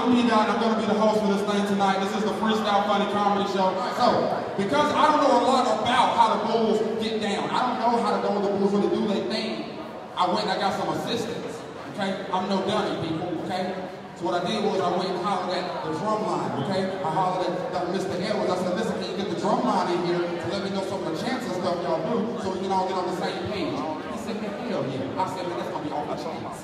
I'm P-Dot, and I'm going to be the host for this thing tonight. This is the Freestyle Funny Comedy Show. So, because I don't know a lot about how the Bulls get down, I don't know how to know the Bulls when they do their thing, I went and I got some assistants, okay? I'm no dummy, people, okay? So what I did was I went and hollered at the drum line, okay? I hollered at Mr. Edwards. I said, listen, can you get the drum line in here to let me know some of the chants and stuff y'all do so we can all get on the same page? He said, hell yeah. I said, man, that's going to be all the chance.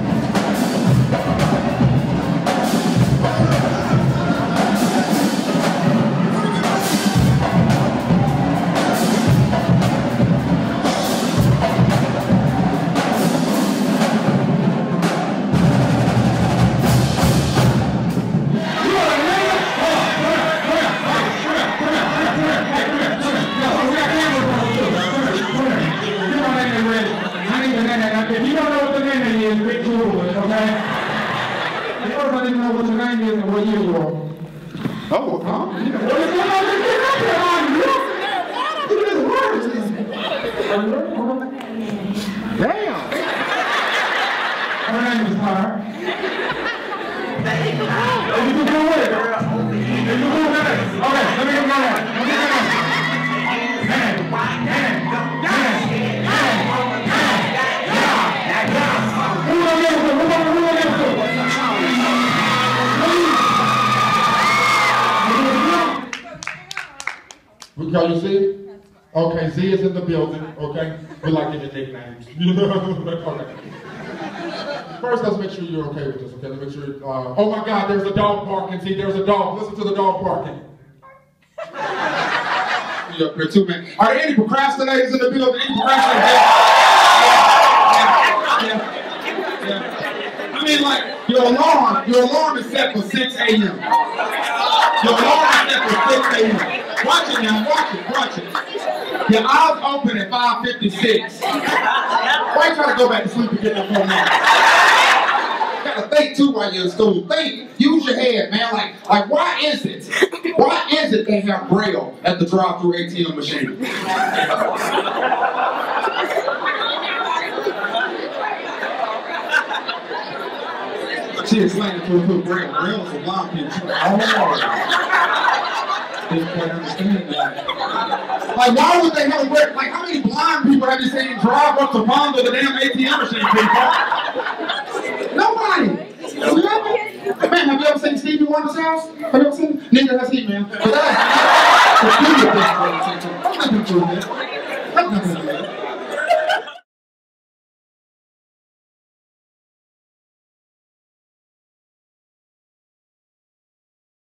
If you don't know what the name is, big Google it, okay? If everybody even know what your name is and what year you are. Oh, huh? What is going on? Get up here on you! Look at this word. Damn! Her name is Tara. You can do it. You can do it. Okay, let me get going. We call you Z? Okay, Z is in the building, okay? We like giving nicknames. Okay. First, let's make sure you're okay with this, okay? Let's make sure, oh my God, there's a dog barking. See, there's a dog. Listen to the dog barking. You up here too, man. Are there any procrastinators in the building? Any procrastinators? Yeah. I mean, like, your alarm is set for 6 a.m. Your alarm is set for 6 a.m. Watch it now, watch it. Your eyes open at 5:56. Why you trying to go back to sleep and get that phone out? You gotta think too while you're in school. Think, use your head, man. Like why is it they have Braille at the drive-through ATM machine? She explained it to her, put Braille. Braille is for blind people. Didn't quite understand that. Like, why would they have a Braille? Like, how many blind people have you seen drive up to Fonda the damn ATM machine, people? Nobody. Man, have you ever seen Stevie Wonder's house? Have you ever seen it? Nigga, that's he, man. But that's